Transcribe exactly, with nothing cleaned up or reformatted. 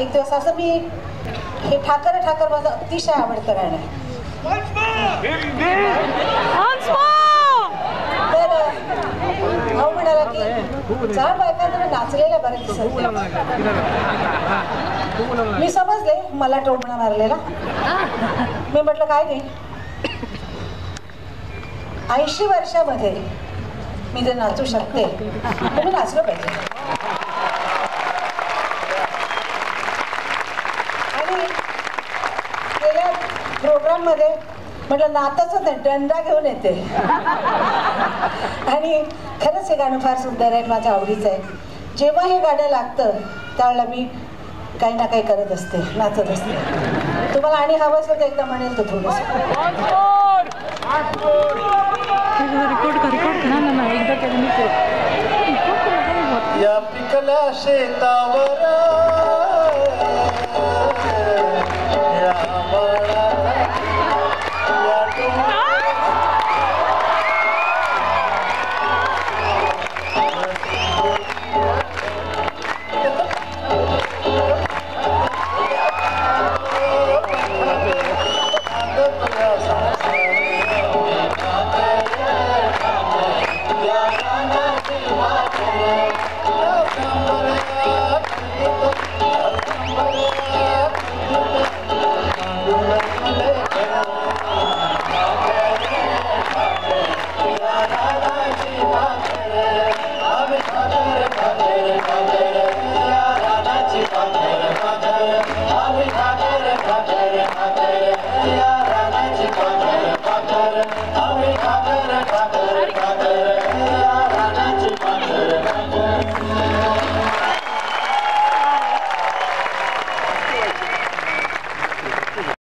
एक दिवस असं मी हे ठाकर ठाकर माझं अतिशय आवडतं गाणं आहे. तर भाऊ म्हणाला की चार बायकांकडे नाचलेल्या बऱ्याच दिसत. मी समजले मला टोमणा मारलेला. मी म्हटलं काय नाही, ऐंशी वर्षामध्ये मी जर नाचू शकते तर मी नाचलं पाहिजे. आणि गेल्या प्रोग्राम मध्ये म्हटलं नाताच नाही दंडा घेऊन येते. आणि खरंच हे गाणं फार सुंदर आहे, माझ्या आवडीचं आहे. जेव्हा हे गाणं लागतं त्यावेळेला मी काही ना काही करत असते, नाचत असते. तुम्हाला आणि हवं असेल तर एकदा म्हणेल तो थोडंसं. या पिकल्या शेतावर